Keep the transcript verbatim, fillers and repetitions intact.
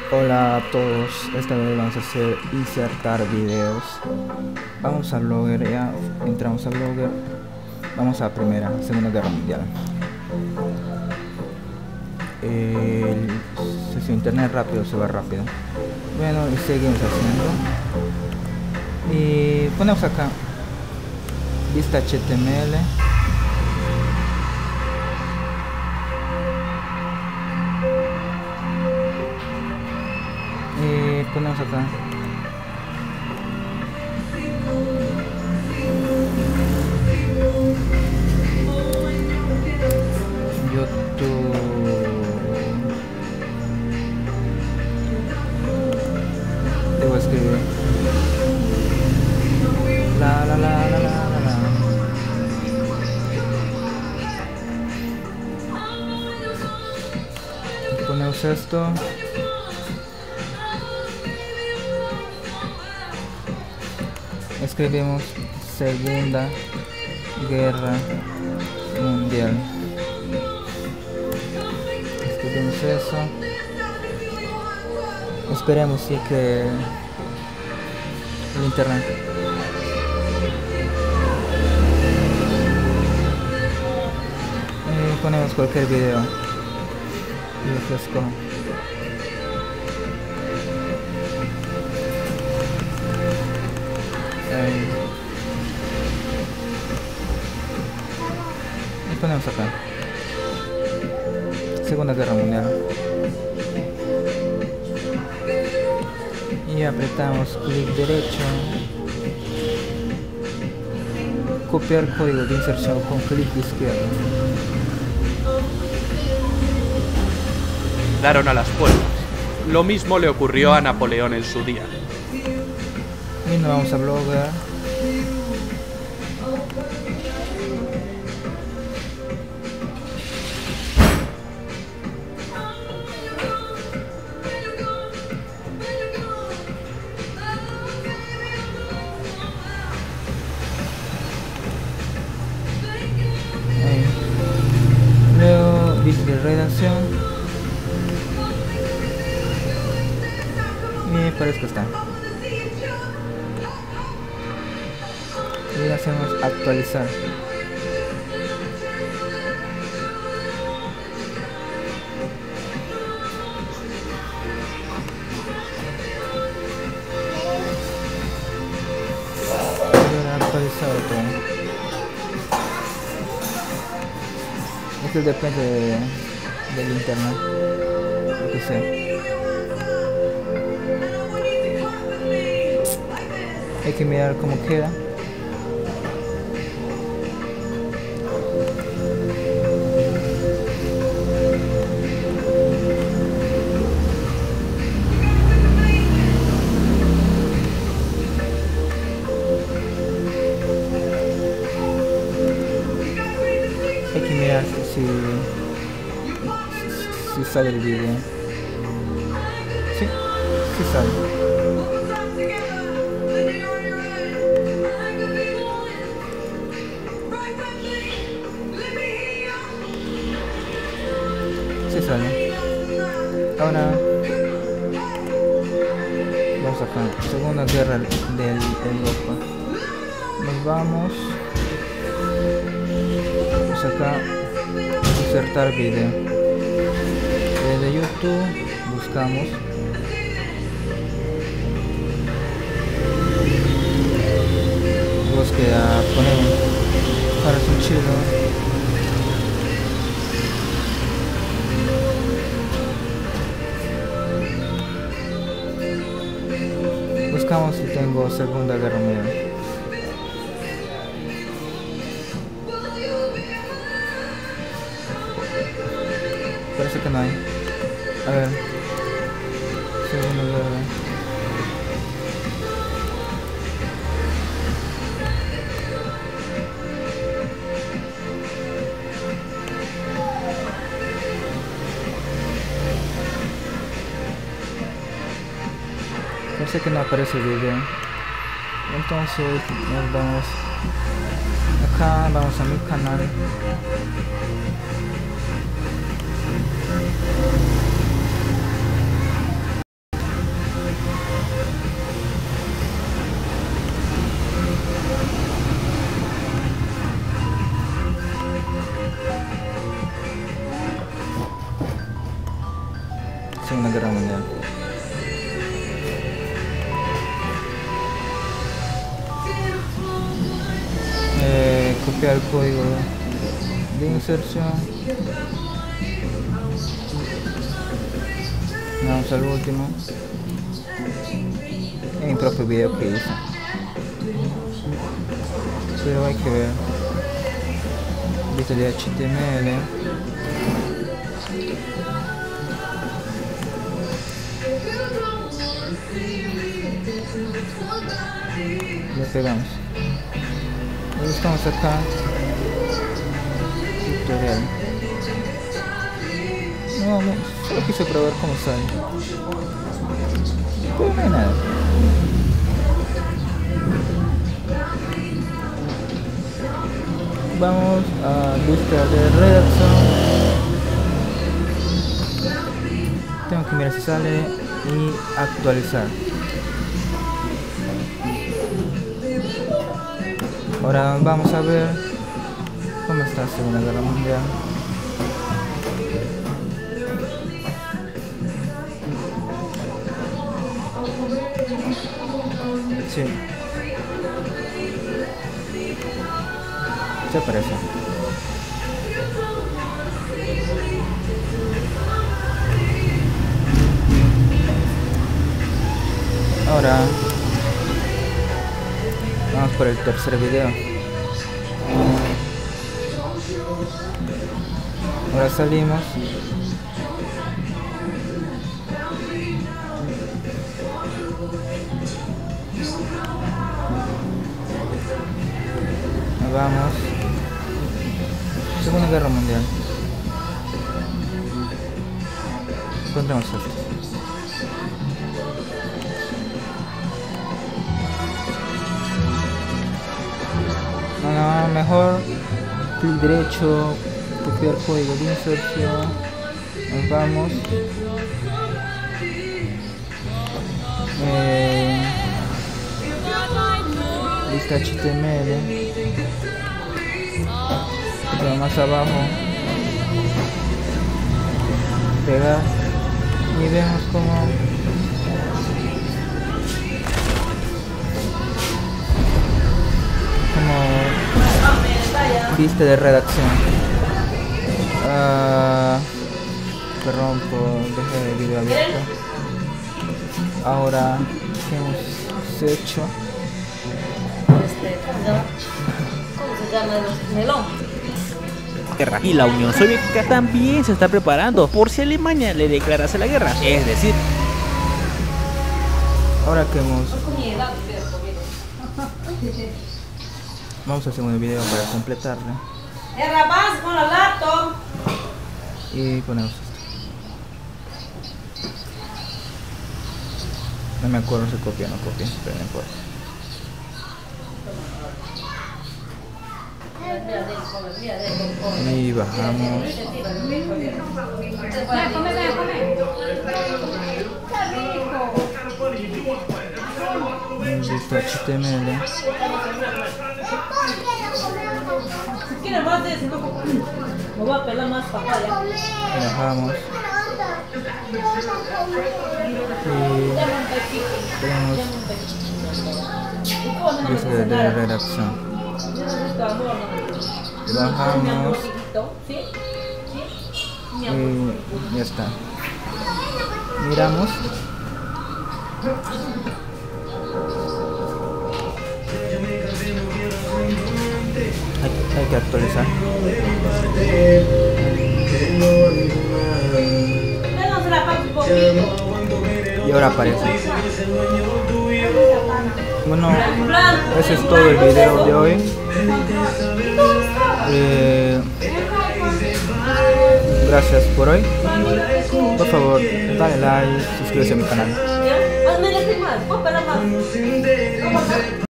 Hola a todos, esta vez vamos a hacer insertar videos. Vamos a Blogger, ya entramos a Blogger. Vamos a Primera, Segunda Guerra Mundial. El, si su internet rápido se va rápido. Bueno, y seguimos haciendo. Y ponemos acá vista H T M L. Y ponemos acá YouTube. Debo escribir la la la la la la la. Ponemos esto. Escribimos Segunda Guerra Mundial. Escribimos eso. Esperemos sí que el internet. Y ponemos cualquier video y refresco. Y ponemos acá Segunda Guerra Mundial y apretamos clic derecho, copiar código de inserción con clic izquierdo. Daron a las puertas. Lo mismo le ocurrió a Napoleón en su día. Y nos vamos a Blogger. Ahí. Luego dice de redacción. Y parece que está. Y hacemos actualizar. Y ahora actualizado todo. Esto depende de, del internet, lo que sea. Hay que mirar cómo queda. Hay que mirar si, si, si sale el video. Sí, sí sale. Sí sale. Ahora vamos acá, Segunda Guerra del Europa. Nos vamos. Vamos acá, insertar video. Desde YouTube buscamos. Búsqueda, ponemos para un chido. Buscamos si tengo Segunda Guerra Mundial. Parece que no hay. A ver. Segunda Guerra. Parece que no aparece el video. Entonces nos vamos acá, vamos a mi canal. Segunda Guerra Mundial. Eh, copiar el código de inserción. Vamos al último. En mi propio video que hice. Pero hay que ver. Lista de H T M L. Le pegamos. Y estamos acá. Tutorial. No, no, solo quise probar cómo sale. Pero no hay nada. Vamos a lista de redacción. Tengo que mirar si sale y actualizar. Ahora vamos a ver cómo está la Segunda Guerra Mundial. Sí. Se aparece. Ahora vamos por el tercer video. Ahora salimos. Vamos. Segunda Guerra Mundial. Encontramos esto. No, no, mejor clic derecho, copiar código de inserción. Nos vamos. Eh, lista H T M L. Pero más abajo. Pegar. Y vemos como como lista de redacción. Uh, que rompo, dejé el video abierto. Ahora, ¿qué hemos hecho? Este, ¿cómo se llama? Melón. Y la Unión Soviética también se está preparando por si Alemania le declarase la guerra. Es decir, ahora que hemos vamos a hacer un video para completarle y ponemos esto. No me acuerdo si copia o no copia, pero no importa. Y bajamos. Listo H T M L. Bajamos. Y tenemos lista de redacción. Bajamos y ya está. Miramos. Hay, hay que actualizar. Y ahora aparece. Bueno, ese es todo el video de hoy. Eh, gracias por hoy. Por favor, dale like, suscríbete a mi canal.